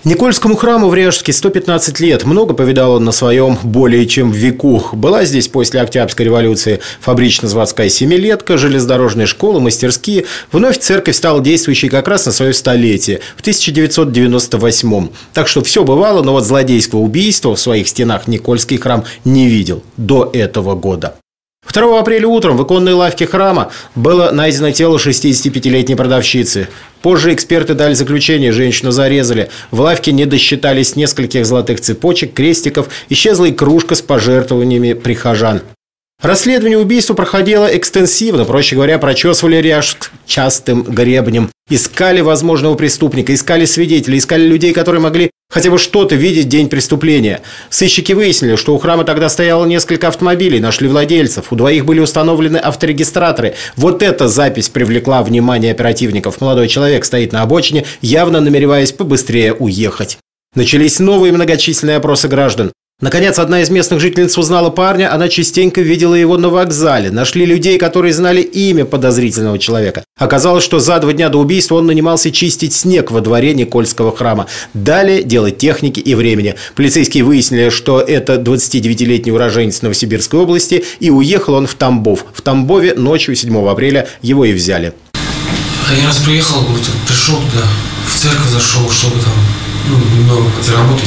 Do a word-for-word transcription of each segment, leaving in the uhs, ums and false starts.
Никольскому храму в Ряжске сто пятнадцать лет. Много повидал он на своем более чем веку. Была здесь после Октябрьской революции фабрично-заводская семилетка, железнодорожные школы, мастерские. Вновь церковь стала действующей как раз на свое столетие, в тысяча девятьсот девяносто восьмом. Так что все бывало, но вот злодейского убийства в своих стенах Никольский храм не видел до этого года. второго апреля утром в иконной лавке храма было найдено тело шестидесятипятилетней продавщицы. Позже эксперты дали заключение, женщину зарезали. В лавке не досчитались нескольких золотых цепочек, крестиков, исчезла и кружка с пожертвованиями прихожан. Расследование убийства проходило экстенсивно, проще говоря, прочесывали Ряжск частым гребнем. Искали возможного преступника, искали свидетелей, искали людей, которые могли хотя бы что-то видеть в день преступления. Сыщики выяснили, что у храма тогда стояло несколько автомобилей, нашли владельцев. У двоих были установлены авторегистраторы. Вот эта запись привлекла внимание оперативников. Молодой человек стоит на обочине, явно намереваясь побыстрее уехать. Начались новые многочисленные опросы граждан. Наконец, одна из местных жительниц узнала парня, она частенько видела его на вокзале. Нашли людей, которые знали имя подозрительного человека. Оказалось, что за два дня до убийства он нанимался чистить снег во дворе Никольского храма. Далее дело техники и времени. Полицейские выяснили, что это двадцатидевятилетний уроженец Новосибирской области, и уехал он в Тамбов. В Тамбове ночью седьмого апреля его и взяли. Один раз приехал, пришел туда, в церковь зашел, чтобы там ну, немного заработать.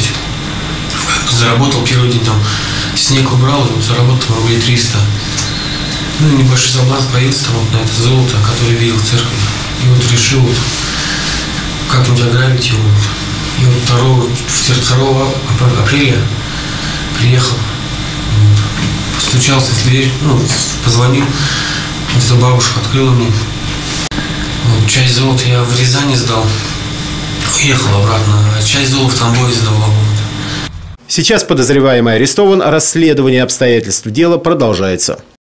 Заработал первый день, там снег убрал, и вот заработал рублей триста. Ну и небольшой соблазн появился там вот на это золото, которое видел в церкви. И вот решил вот как-нибудь ограбить его. И вот второго апреля приехал, вот, постучался в дверь, ну, позвонил. Вот эта бабушка открыла мне. Вот, часть золота я в Рязани сдал, уехал обратно, а часть золота в Тамбове сдавал. Сейчас подозреваемый арестован, а расследование обстоятельств дела продолжается.